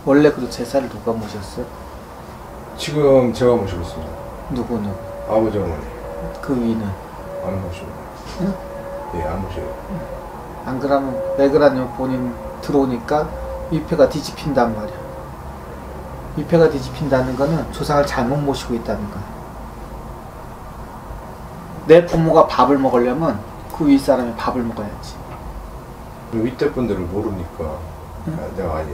원래 그 제사를 누가 모셨어요? 지금 제가 모시고 있습니다. 누구는? 아버지 어머니. 그 위는? 안 모시고. 응? 예, 안 모셔요. 안 그러면 왜 그러냐면 본인 들어오니까 위패가 뒤집힌단 말이야. 위패가 뒤집힌다는 거는 조상을 잘못 모시고 있다는 거야. 내 부모가 밥을 먹으려면 그 윗사람이 밥을 먹어야지. 윗대 분들을 모르니까. 응? 내가 아예.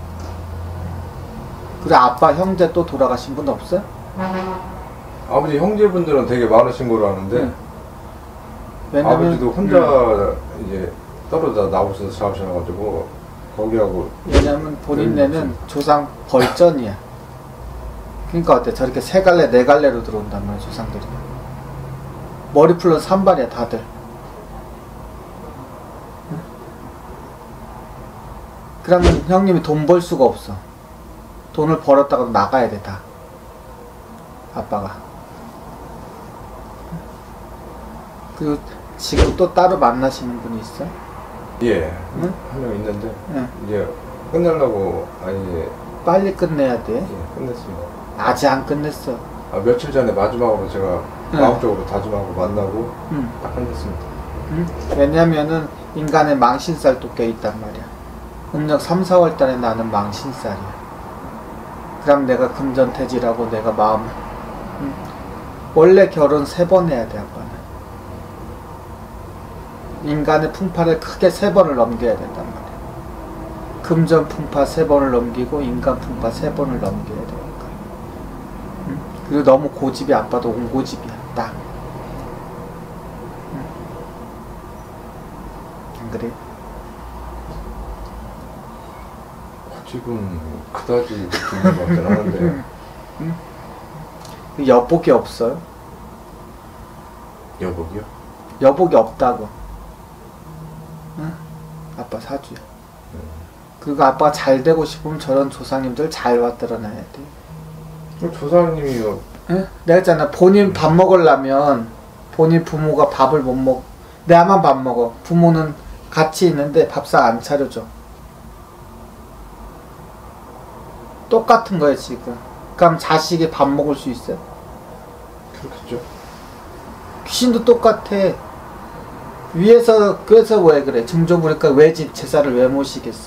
그래 아빠 형제 또 돌아가신 분 없어요? 아버지 형제분들은 되게 많으신 걸로 아는데 응. 왜냐면 아버지도 혼자 이제 떨어져 나오셔서 사셔가지고 거기하고. 왜냐면 본인네는 조상 벌전이야. 그러니까 어때? 저렇게 세 갈래 네 갈래로 들어온단 말이야 조상들이. 머리 풀러 산발이야 다들. 응? 그러면 형님이 돈 벌 수가 없어. 돈을 벌었다가 나가야 돼 다. 아빠가. 그리고 지금 또 따로 만나시는 분이 있어? 예. 응? 한 명 있는데 응. 이제 끝내려고 아예. 빨리 끝내야 돼. 예, 끝냈습니다. 아직 안 끝냈어. 며칠 전에 마지막으로 제가 응. 마음적으로 다짐하고 만나고 응. 딱 끝냈습니다. 응? 왜냐면은 인간의 망신살 도 껴있단 말이야. 음력 3, 4월 달에 나는 망신살이야. 그럼 내가 금전태지라고 내가 마음을. 응? 원래 결혼 3번 해야 돼 아빠는. 인간의 풍파를 크게 3번을 넘겨야 된단 말이야. 금전 풍파 3번을 넘기고 인간 풍파 3번을 넘겨야 되니까. 응? 그리고 너무 고집이 아빠도 온고집이야 딱. 응? 안 그래? 지금 그다지 느끼는 것 같진 않은데. 응? 여복이 없어요? 여복이요? 여복이 없다고. 응? 아빠 사주야. 그리고 아빠가 잘 되고 싶으면 저런 조상님들 잘 받들어놔야 돼. 조상님이요. 응? 내가 했잖아. 본인 밥 먹으려면 본인 부모가 밥을 못 먹. 내만 밥 먹어. 부모는 같이 있는데 밥상 안 차려줘. 똑같은 거야 지금. 그럼 자식이 밥 먹을 수 있어요? 그렇겠죠. 귀신도 똑같아. 위에서 그래서 왜 그래? 증조부니까 왜 제사를 왜 모시겠어?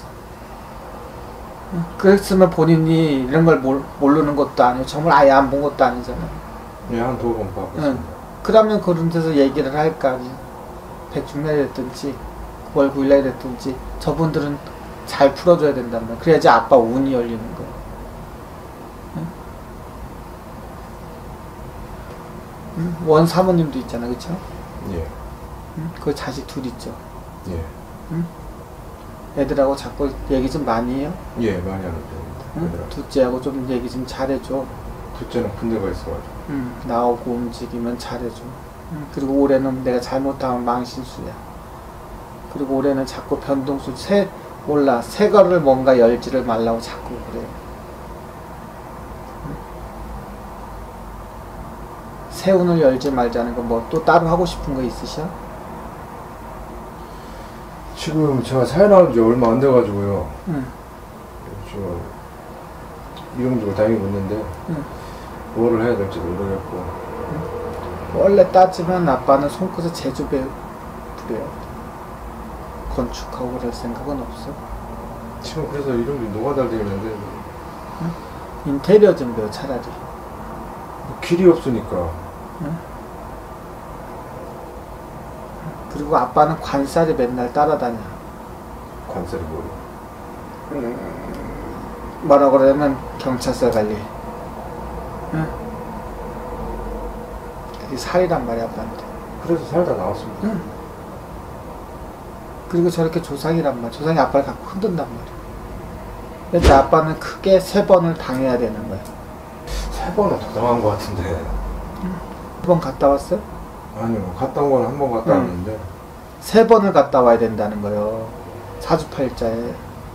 그랬으면 본인이 이런 걸 모르는 것도 아니고 정말 아예 안 본 것도 아니잖아. 예, 한 2번 봤습니다. 그러면 그런 데서 얘기를 할 거 아니야. 백중날이랬든지 9월 9일날이랬든지 저분들은 잘 풀어줘야 된단 말이야. 그래야지 아빠 운이 열리는 거야. 원 사모님도 있잖아, 그쵸? 예. 그 자식 둘 있죠. 예. 애들하고 자꾸 얘기 좀 많이 해요. 예, 많이 하는 편입니다. 둘째하고 좀 얘기 좀 잘해줘. 둘째는 군대가 있어가지고. 나오고 움직이면 잘해줘. 그리고 올해는 내가 잘못하면 망신수야. 그리고 올해는 자꾸 변동수 새 거를 뭔가 열지를 말라고 자꾸 그래. 새 운을 열지 말자는 거 뭐 또 따로 하고 싶은 거 있으셔? 지금 제가 사회 나온 지 얼마 안 돼가지고요. 지금 이용적으로 다니고 있는데 뭐를 해야 될지도 모르겠고. 원래 따지면 아빠는 손끝에 제주 부려요. 건축하고 그럴 생각은 없어. 지금 그래서 이용적 노가다를 되어 있는데 인테리어 좀 배워 차라리. 길이 없으니까. 그리고 아빠는 관살이 맨날 따라다녀. 관살이 뭐예요? 뭐라 그러냐면 경찰서 관리. 그게 살이란 말이야 아빠한테. 그래서 살다 나왔습니다. 그리고 저렇게 조상이란 말이야. 조상이 아빠를 갖고 흔든단 말이야. 그래서 아빠는 크게 3번을 당해야 되는 거야. 3번은 더 당한 것 같은데. 3번 갔다 왔어요? 아니요, 갔다 온 건 한 번 갔다 왔는데 3번을 갔다 와야 된다는 거예요. 사주팔자에.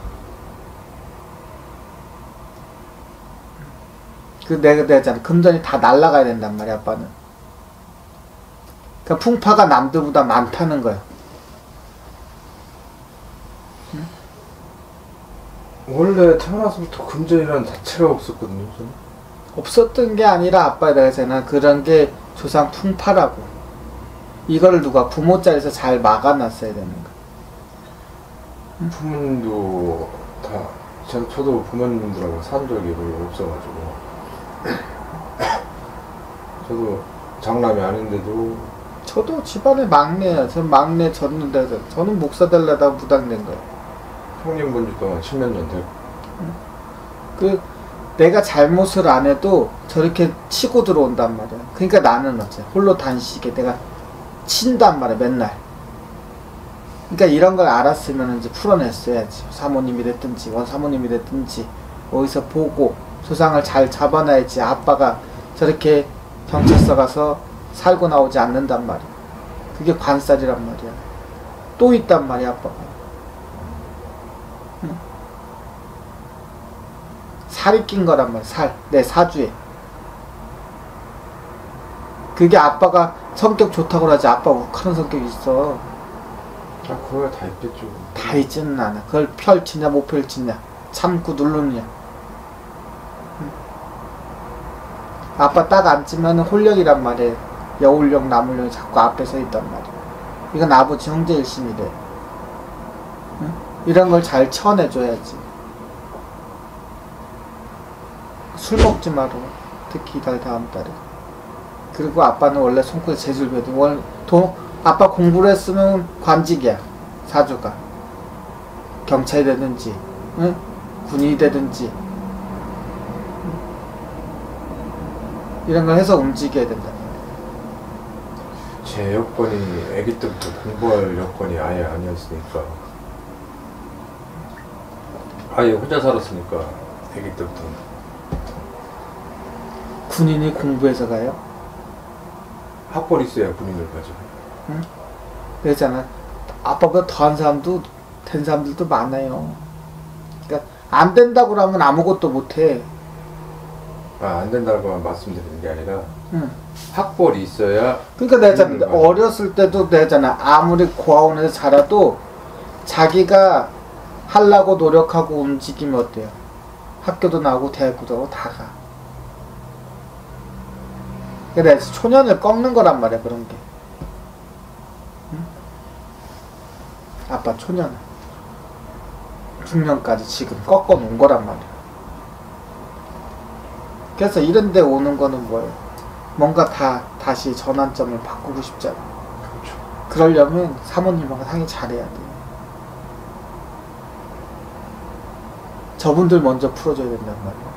그 내가 했잖아. 금전이 다 날아가야 된단 말이야 아빠는. 그러니까 풍파가 남들보다 많다는 거야. 원래 태어나서부터 금전이라는 자체가 없었거든요. 저는. 없었던 게 아니라 아빠가 내가 그런 게 조상 풍파라고. 이거를 누가 부모 자리에서 잘 막아놨어야 되는 거야. 부모님도 다 저도 부모님들하고 산 적이 별로 없어가지고 저도 장남이 아닌데도 저도 집안의 막내야. 전 막내 졌는데 저는 목사 되려다가 무당된 거예요. 형님 본 지 동안 10몇 년 됐고 내가 잘못을 안 해도 저렇게 치고 들어온단 말이야. 그러니까 나는 어째 홀로 단식에 내가 친단 말이야 맨날. 그러니까 이런 걸 알았으면 이제 풀어냈어야지. 사모님이 됐든지 원사모님이 됐든지 어디서 보고 조상을 잘 잡아놔야지. 아빠가 저렇게 경찰서 가서 살고 나오지 않는단 말이야. 그게 관살이란 말이야. 또 있단 말이야 아빠가. 응? 살이 낀 거란 말이야. 살. 내 사주에. 그게 아빠가 성격 좋다고 하지. 아빠 욱하는 성격이 있어. 그거야 다 있겠죠. 다 있지는 않아. 그걸 펼치냐 못 펼치냐 참고 누르느냐. 아빠 딱 앉으면 홀령이란 말이야. 여울령 남울령이 자꾸 앞에 서 있단 말이야. 이건 아버지 형제 일심이래. 응? 이런 걸 잘 쳐내줘야지. 술 먹지 마라. 특히 이달 다음 달에. 그리고 아빠는 원래 손끝에 재질 배도 아빠 공부를 했으면 관직이야. 사주가. 경찰이 되든지 응? 군인이 되든지 이런 걸 해서 움직여야 된다. 제 여건이 아기 때부터 공부할 여건이 아예 아니었으니까 아예 혼자 살았으니까 아기 때부터. 군인이 공부해서 가요? 학벌 있어야 군인을 가죠. 응? 그러잖아. 아빠보다 더한 사람도 된 사람들도 많아요. 그러니까 안 된다고 하면 아무것도 못해. 안 된다고만 말씀드리는 게 아니라 응. 학벌이 있어야. 그러니까 내가 어렸을 때도 내잖아. 아무리 고아원에서 자라도 자기가 하려고 노력하고 움직이면 어때요? 학교도 나오고 대학교도 나오고 다 가. 그러니까 내가 초년을 꺾는 거란 말이야 그런 게. 응? 아빠 초년 중년까지 지금 꺾어 놓은 거란 말이야. 그래서 이런 데 오는 거는 뭐예요? 뭔가 다시 전환점을 바꾸고 싶잖아. 그렇죠. 그러려면 사모님하고 상의 잘해야 돼. 저분들 먼저 풀어줘야 된단 말이야.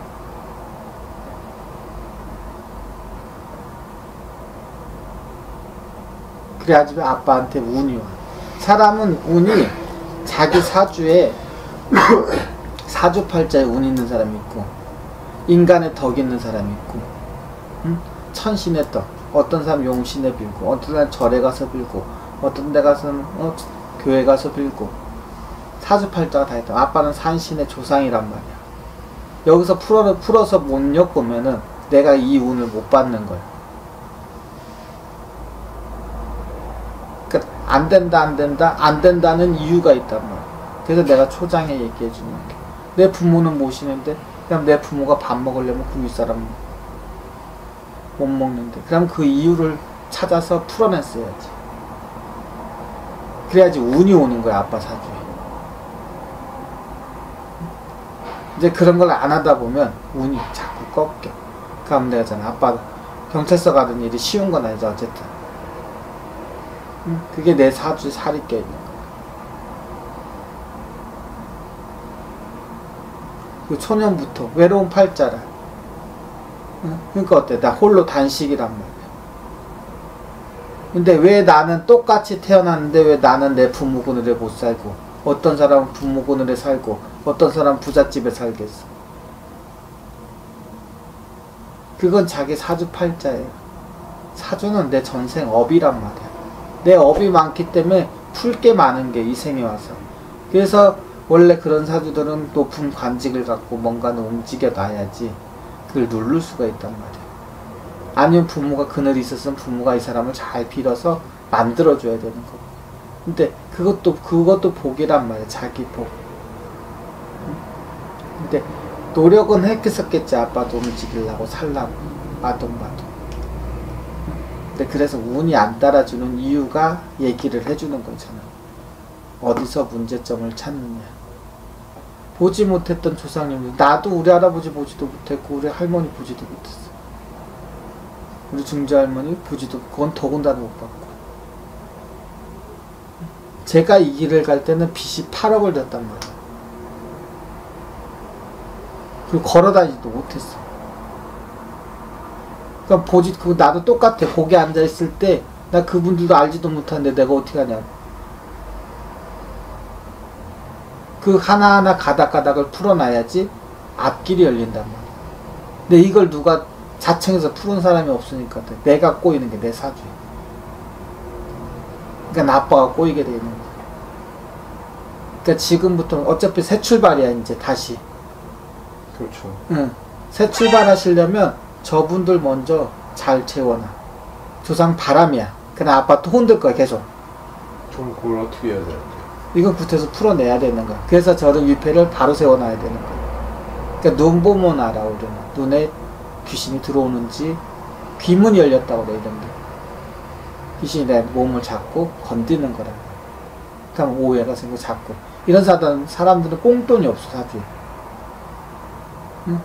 그래야지 아빠한테 운이 와. 사람은 운이 자기 사주에 사주팔자에 운 있는 사람이 있고 인간의 덕 있는 사람이 있고 응? 천신의 덕. 어떤 사람 용신에 빌고 어떤 사람 절에 가서 빌고 어떤 데 가서는 교회 가서 빌고 사주팔자가 다 있다. 아빠는 산신의 조상이란 말이야. 여기서 풀어서 못 엮으면은 내가 이 운을 못 받는 거야. 그러니까 안 된다는 이유가 있단 말이야. 그래서 내가 초장에 얘기해 주는 게 내 부모는 모시는데 그럼 내 부모가 밥 먹으려면 그 윗사람 못 먹는데 그럼 그 이유를 찾아서 풀어냈어야지. 그래야지 운이 오는 거야 아빠 사주에. 이제 그런 걸 안 하다 보면 운이 자꾸 꺾여. 그럼 내가 잖아. 아빠 경찰서 가는 일이 쉬운 건 아니죠 어쨌든. 그게 내 사주에 살이 껴있는 거야. 그 초년부터 외로운 팔자라. 그러니까 어때? 나 홀로 단식이란 말이야. 근데 왜 나는 똑같이 태어났는데 왜 나는 내 부모 그늘에 못 살고 어떤 사람은 부모 그늘에 살고 어떤 사람은 부잣집에 살겠어. 그건 자기 사주 팔자예요. 사주는 내 전생 업이란 말이야. 내 업이 많기 때문에 풀 게 많은 게 이 생에 와서. 그래서 원래 그런 사주들은 높은 관직을 갖고 뭔가는 움직여 놔야지 그걸 누를 수가 있단 말이야. 아니면 부모가 그늘이 있었으면 부모가 이 사람을 잘 빌어서 만들어줘야 되는 거고. 근데 그것도 복이란 말이야. 자기 복. 근데 노력은 했겠었겠지. 아빠도 움직이려고 살라고 마동. 근데 그래서 운이 안 따라주는 이유가 얘기를 해주는 거잖아. 어디서 문제점을 찾느냐. 보지 못했던 조상님들, 나도 우리 할아버지 보지도 못했고 우리 할머니 보지도 못했어. 우리 중저할머니 보지도, 그건 더군다나 못 봤고. 제가 이 길을 갈 때는 빚이 8억을 졌단 말이야. 그리고 걸어다니지도 못했어. 그러니까 나도 똑같아. 거기 앉아있을 때, 나 그분들도 알지도 못하는데 내가 어떻게 하냐. 그 하나하나 가닥가닥을 풀어놔야지 앞길이 열린단 말이야. 근데 이걸 누가 자청해서 푸는 사람이 없으니까 내가 꼬이는 게 내 사주야. 그러니까 아빠가 꼬이게 되는 거야. 그러니까 지금부터는 어차피 새 출발이야. 이제 다시. 그렇죠. 응. 새 출발 하시려면 저분들 먼저 잘 채워놔. 조상 바람이야. 그냥 아빠 또 흔들 거야 계속. 좀 그걸 어떻게 해야 돼? 이건 구태서 풀어내야 되는 거야. 그래서 저런 위패를 바로 세워놔야 되는 거야. 그러니까 눈 보면 알아. 우리는 눈에 귀신이 들어오는지, 귀문이 열렸다고 그래. 이런데 귀신이 내 몸을 잡고 건드는 거라. 그럼 오해가 생기고 자꾸 이런 사람들은 꽁돈이 없어. 사주에. 응?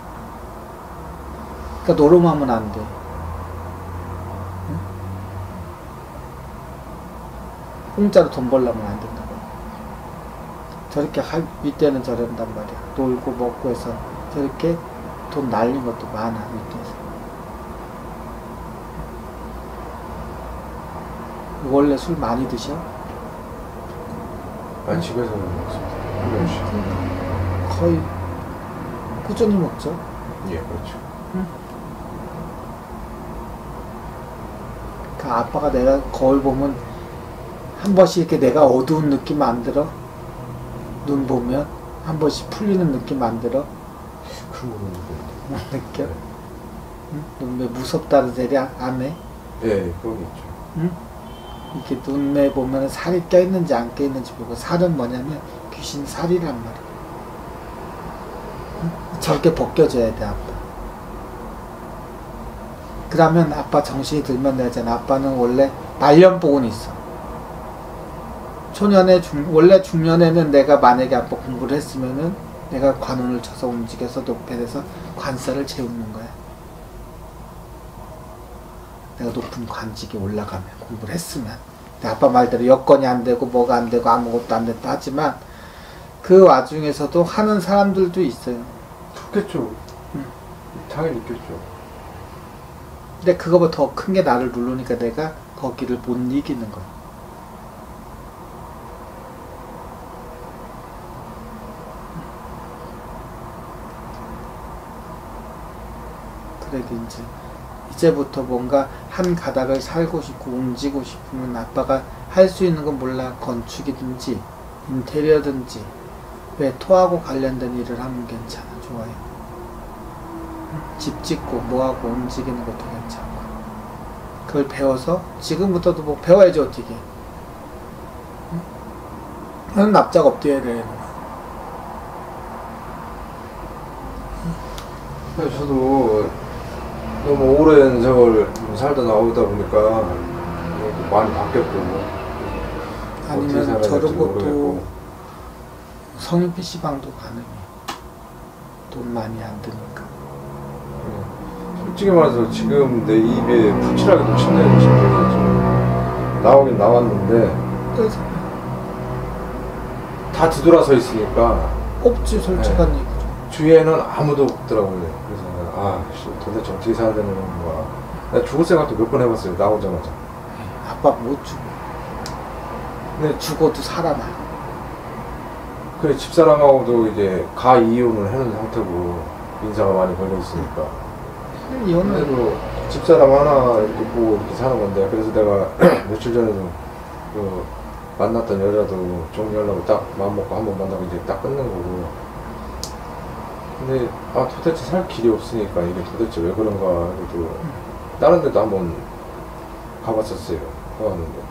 그러니까 노름하면 안 돼. 응? 공짜로 돈 벌려면 안 된다고. 저렇게 윗대는 저런단 말이야. 놀고 먹고 해서 저렇게 돈 날린 것도 많아. 윗대에서. 원래 술 많이 드셔? 아니, 집에서는 먹습니다. 거의 꾸준히 먹죠? 예, 그렇죠. 응? 그 아빠가 내가 거울 보면 한 번씩 이렇게 내가 어두운 느낌 안 들어? 눈 보면 한 번씩 풀리는 느낌 안 들어? 그런 거는 못 느껴? 응? 눈매 무섭다는 소리 안 해? 예, 그런 게 있죠. 응? 이렇게 눈매 보면 살이 껴있는지 안 껴있는지 보고, 살은 뭐냐면 귀신 살이란 말이야. 응? 저렇게 벗겨줘야 돼, 아빠. 그러면 아빠 정신이 들면 되잖아. 아빠는 원래 말년복은 있어. 원래 중년에는 내가 만약에 아빠 공부를 했으면은 내가 관운을 쳐서 움직여서 높여서 관사를 채우는 거야. 내가 높은 관직에 올라가면, 공부를 했으면. 아빠 말대로 여건이 안 되고 뭐가 안 되고 아무것도 안 됐다 하지만 그 와중에서도 하는 사람들도 있어요. 그렇겠죠. 응. 당연히 있겠죠. 근데 그거보다 더 큰 게 나를 누르니까 내가 거기를 못 이기는 거야. 그래도 이제부터 뭔가 한 가닥을 살고 싶고 움직이고 싶으면 아빠가 할 수 있는 건 몰라. 건축이든지 인테리어든지 왜 토하고 관련된 일을 하면 괜찮아. 좋아요. 집 짓고 뭐하고 움직이는 것도 괜찮고. 그걸 배워서 지금부터도 뭐 배워야지 어떻게. 응? 납작 엎드려야 돼. 저도 너무 오랜 세월 살다 나오다 보니까 많이 바뀌었고, 아니면 저런 것도 성인 PC방도 가능해. 돈 많이 안 드니까. 솔직히 말해서 지금 내 입에 푸칠하게 놓친다는 질문이 좀 나오긴 나왔는데, 그래서 다 뒤돌아서 있으니까 없지, 솔직한 네. 얘기죠. 주위에는 아무도 없더라고요. 그래서 도대체 어떻게 살아야 되는 건가. 내가 죽을 생각도 몇 번 해봤어요. 나오자마자. 아빠 못 죽어. 근데 죽어도 살아나. 그래, 집사람하고도 이제 이혼을 해놓은 상태고 인사가 많이 걸려 있으니까. 그래도 집사람 하나 이렇게 보고 이렇게 사는 건데, 그래서 내가 며칠 전에도 그 만났던 여자도 종료하려고 딱 마음먹고 한번 만나고 이제 딱 끊는 거고. 근데 도대체 살 길이 없으니까 이게 도대체 왜 그런가. 그래도 다른 데도 한번 가봤었어요. 가봤는데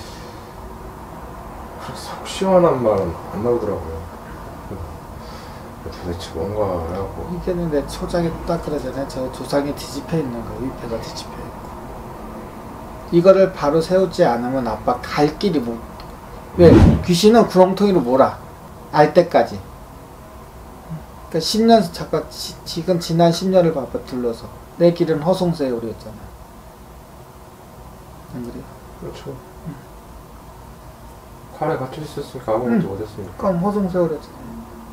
속 시원한 말은 안 나오더라고요. 도대체 뭔가 해갖고. 이게는 내 초장에 딱 그러잖아요. 저 조상이 뒤집혀 있는 거, 위패가 뒤집혀 있고. 이거를 바로 세우지 않으면 아빠 갈 길이 못. 왜? 귀신은 구렁텅이로 몰아. 알 때까지. 그러니까 10년, 잠깐, 지금 지난 10년을 봐봐, 둘러서. 내 길은 허송세월이었잖아. 안 그래요? 그렇죠. 칼에 갇혀 있었으니까 아무것도 못했으니까. 그럼 허송세월이었잖아.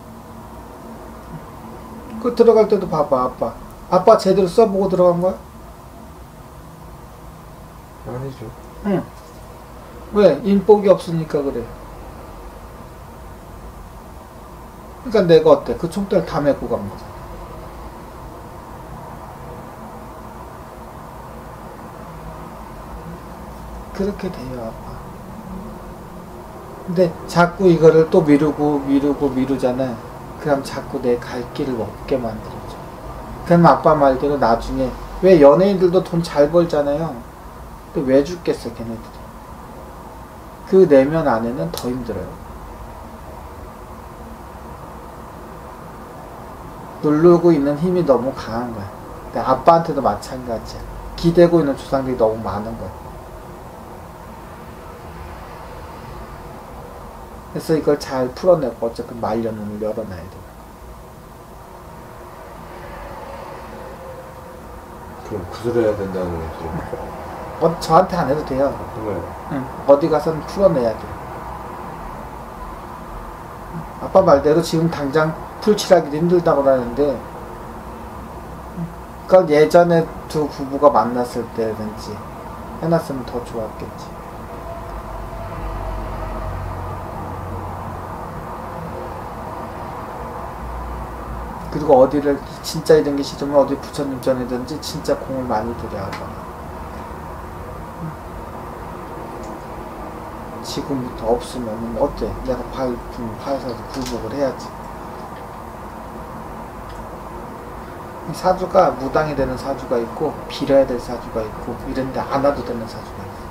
그 들어갈 때도 봐봐, 아빠. 아빠 제대로 써보고 들어간 거야? 아니죠. 응. 왜? 인복이 없으니까 그래. 그러니까 내가 어때? 그 총대를 다 메고 간 거잖아. 그렇게 돼요, 아빠. 근데 자꾸 이거를 또 미루잖아. 그럼 자꾸 내 갈 길을 없게 만들어줘. 그럼 아빠 말대로 나중에, 왜 연예인들도 돈 잘 벌잖아요. 근데 왜 죽겠어, 걔네들이. 그 내면 안에는 더 힘들어요. 누르고 있는 힘이 너무 강한 거야. 근데 아빠한테도 마찬가지야. 기대고 있는 조상들이 너무 많은 거야. 그래서 이걸 잘 풀어내고 어쨌든 말년을 열어놔야 돼. 그럼 구슬해야 된다는 소리입니까? 저한테 안 해도 돼요. 정말. 응, 어디 가서는 풀어내야 돼. 아빠 말대로 지금 당장 풀칠하기도 힘들다고 하는데, 그러니까 예전에 두 부부가 만났을 때든지 해놨으면 더 좋았겠지. 그리고 어디를 진짜 이런 게 싫으면 어디 부처님 전이든지 진짜 공을 많이 들여야 하거나. 지금부터 없으면 어때? 내가 팔사서 굴복을 해야지. 사주가 무당이 되는 사주가 있고 빌어야 될 사주가 있고 이런데 안 와도 되는 사주가 있어.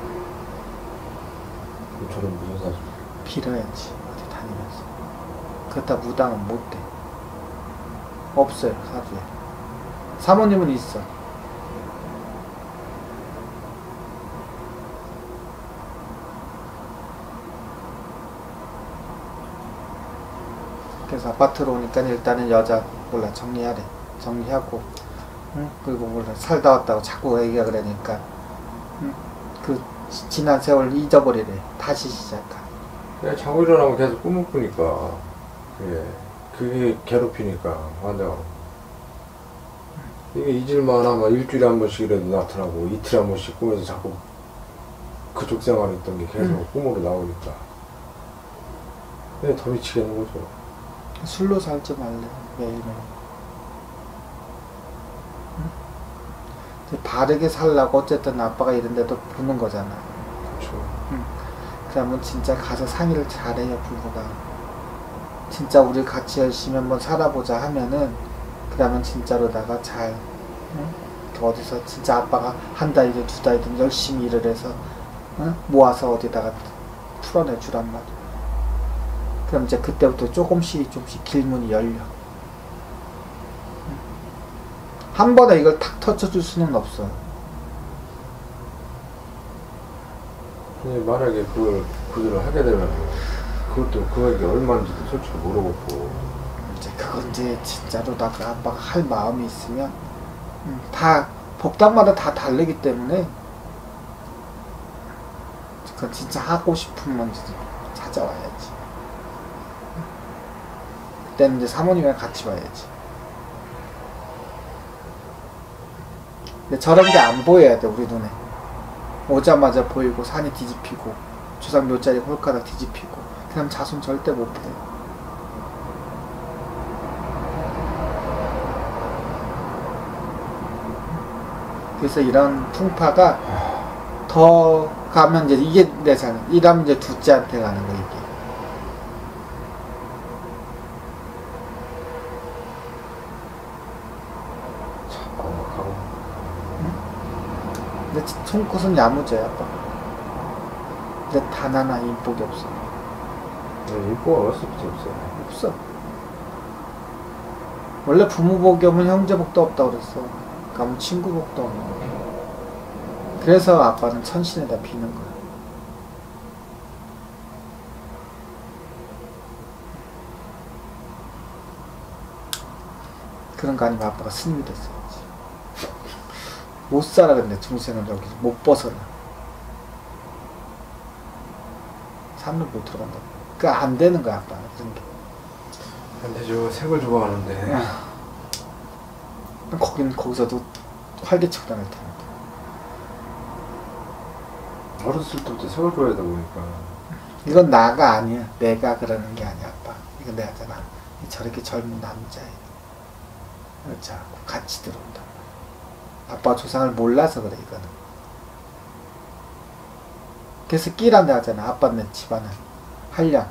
그럼 저는 무슨 사주? 빌어야지 어디 다니면서. 그렇다 무당은 못 돼. 없어요 사주에. 사모님은 있어. 그래서 아파트로 오니까 일단은 여자 몰라 정리하래. 정리하고, 응? 그리고 몰라 살다 왔다고 자꾸 얘기가 그러니까, 응? 그 지난 세월 잊어버리래. 다시 시작하. 그냥 자고 일어나면 계속 꿈을 꾸니까, 예, 그게 괴롭히니까 환자가. 이게 잊을만 하면 일주일에 한 번씩이라도 나타나고 이틀에 한 번씩 꿈에서 자꾸 그쪽 생활했던 게 계속 꿈으로 나오니까. 그냥 더 미치겠는 거죠. 술로 살지 말래 매일매일. 바르게 살라고 어쨌든 아빠가 이런데도 보는 거잖아. 그렇죠. 그러면 진짜 가서 상의를 잘해요 부부가. 진짜 우리 같이 열심히 한번 살아보자 하면은 그러면 진짜로다가 잘 어디서 진짜 아빠가 한 달이든 두 달이든 열심히 일을 해서 모아서 어디다가 풀어내 주란 말이야. 그럼 이제 그때부터 조금씩 길문이 열려. 한 번에 이걸 탁 터쳐줄 수는 없어요. 근데 만약에 그걸 구조를 하게 되면 그것도 그게 얼마인지도 솔직히 모르겠고. 이제 그건 이제 진짜로다가 아빠가 할 마음이 있으면 다 법당마다 다 다르기 때문에 그건 진짜 하고 싶으면 찾아와야지. 그때는 이제 사모님이랑 같이 와야지. 근데 저런 게 안 보여야 돼 우리 눈에. 오자마자 보이고 산이 뒤집히고 조상 묘자리 홀가닥 뒤집히고 그럼 자손 절대 못 돼. 그래서 이런 풍파가 더 가면 이제 이게 내 삶. 이러면 이제 둘째한테 가는 거 이게. 근데 손꽃은 야무져요 아빠. 근데 단 하나 인복이 없어. 인포가 없을 필요 없어요. 없어. 원래 부모 복이 오면 형제 복도 없다고 그랬어. 그럼 친구 복도 없는 거야. 그래서 아빠는 천신에다 비는 거야. 그런 거 아니면 아빠가 스님이 됐어야지. 못 살아. 근데 중생은 여기서 못 벗어나. 산을 못 들어간다. 그니까 안 되는 거야 아빠는. 그런 게. 근데 저 색을 좋아하는데 거기서도 활개치고 다닐 테니까. 어렸을 때부터 색을 좋아하다 보니까. 이건 나가 아니야. 내가 그러는 게 아니야 아빠. 이건 내가잖아. 저렇게 젊은 남자애 여자하고 같이 들어온다. 아빠가 조상을 몰라서 그래 이거는. 그래서 끼란다 하잖아. 아빠네 집안은 한량.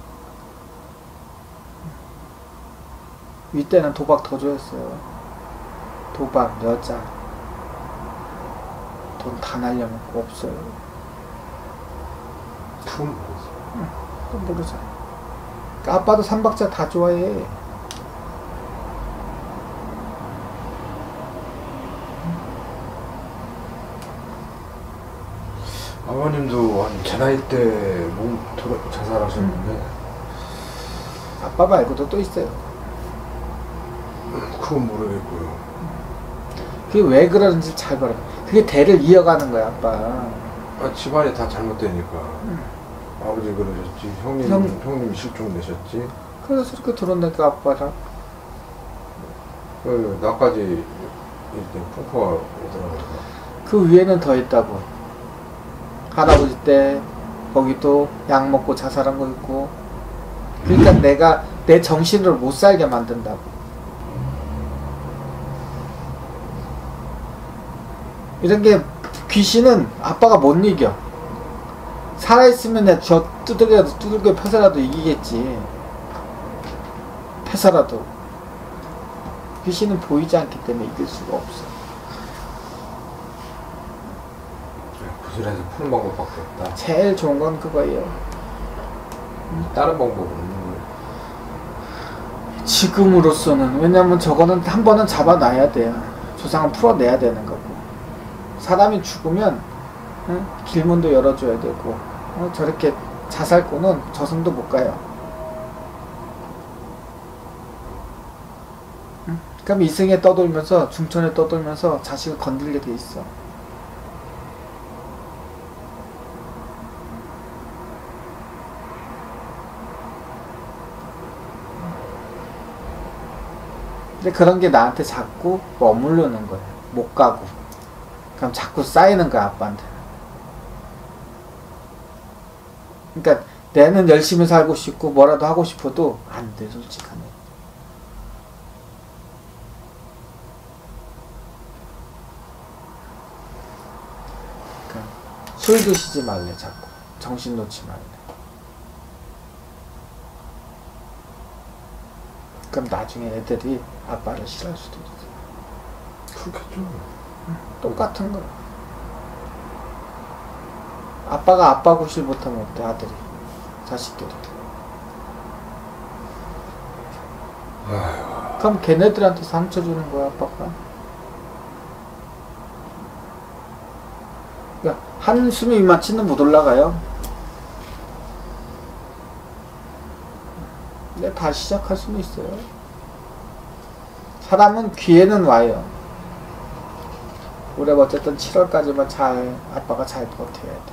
이때는 도박 더 좋아했어요. 도박, 여자, 돈 다 날려먹고 없어요. 그건 모르겠어. 그건 모르잖아. 그러니까 아빠도 삼박자 다 좋아해. 아버님도 한 제 나이 때 몸 자살하셨는데 아빠 말고도 또 있어요. 그건 모르겠고요. 그게 왜 그러는지 잘 봐라. 그게 대를 이어가는 거야 아빠. 아, 집안이 다 잘못되니까. 아버지 그러셨지, 형님 실종 내셨지. 그래서 저렇게 들어온다니까 아빠랑. 나까지 이렇게 풍파가 오더라고요. 그 위에는 더 있다고. 할아버지 때 거기 또 약 먹고 자살한 거 있고. 그러니까 내가 내 정신으로 못 살게 만든다고. 이런 게 귀신은 아빠가 못 이겨. 살아있으면 내가 저 두들겨 펴서라도 이기겠지. 패서라도. 귀신은 보이지 않기 때문에 이길 수가 없어. 구슬에서 푸는 방법밖에 없다. 제일 좋은 건 그거예요. 다른 방법은 없는 거예요. 지금으로서는. 왜냐면 저거는 한 번은 잡아놔야 돼요. 조상은 풀어내야 되는 거고. 사람이 죽으면 길문도 열어줘야 되고 저렇게 자살꾼은 저승도 못 가요. 그럼 이승에 떠돌면서 중천에 떠돌면서 자식을 건들게 돼 있어. 근데 그런 게 나한테 자꾸 머무르는 거야. 못 가고. 그럼 자꾸 쌓이는 거야 아빠한테. 그러니까 내는 열심히 살고 싶고 뭐라도 하고 싶어도 안 돼 솔직하네. 그러니까 술 드시지 말래 자꾸. 정신 놓지 말래. 그럼 나중에 애들이 아빠를 싫어할 수도 있어. 그렇겠죠. 똑같은 거야. 아빠가 아빠 구실 못하면 어때 아들이. 자식들이. 아휴. 그럼 걔네들한테 상처 주는 거야 아빠가. 그러니까 한숨이 이만치는 못 올라가요. 근데 다시 시작할 수는 있어요. 사람은 기회는 와요. 올해 어쨌든 7월까지만 아빠가 잘 버텨야 돼.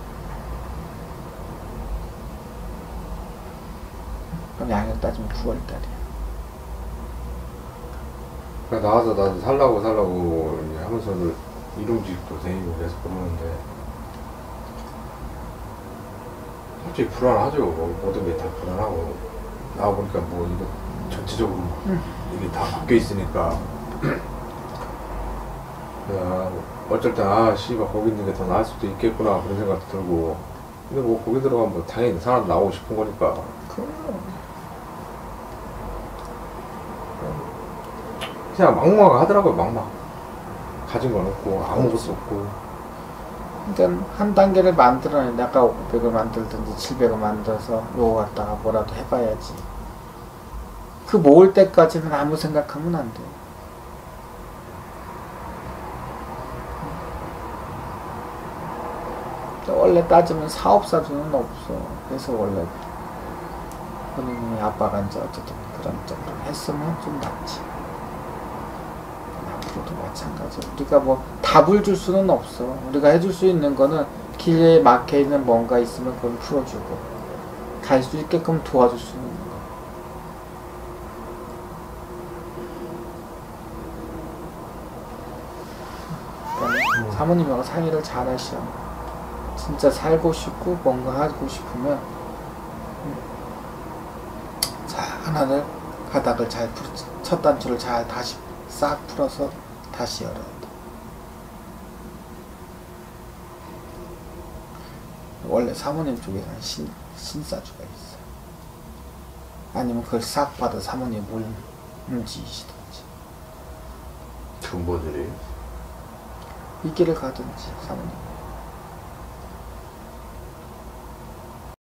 그럼 양력 따지면 9월달이야. 그러니까 나와서 나도 살라고 이제 하면서도 일용직도 다니고 계속 그러는데 솔직히 불안하죠. 모든 게 다 불안하고 나와보니까 뭐 이거 전체적으로 이게 다 바뀌어 있으니까 야, 어쩔 땐 씨발 거기 있는 게 더 나을 수도 있겠구나 그런 생각도 들고. 근데 뭐 거기 들어가면 뭐 당연히 사람 나오고 싶은 거니까. 그냥 막막 하더라고요. 막막 가진 건 없고 아무것도 없고. 그러니까 한 단계를 만들어내. 아까 500을 만들든지 700을 만들어서 요거 갖다가 뭐라도 해봐야지. 그 모을 때까지는 아무 생각하면 안 돼. 원래 따지면 사업사주는 없어. 그래서 원래 본인이 아빠가 이제 어쨌든 그런 쪽으로 했으면 좀 낫지. 앞으로도 마찬가지. 우리가 뭐 답을 줄 수는 없어. 우리가 해줄 수 있는 거는 길에 막혀 있는 뭔가 있으면 그걸 풀어주고 갈 수 있게끔 도와줄 수 있는 거. 그러니까 사모님하고 상의를 잘 하셔. 진짜 살고 싶고 뭔가 하고 싶으면 자 하나를 가닥을 잘 첫 단추를 잘 다시 싹 풀어서 다시 열어야 돼. 원래 사모님 쪽에는 신사주가 있어. 아니면 그걸 싹 받아 사모님 움직이시든지. 정보들이 이 길을 가든지 사모님.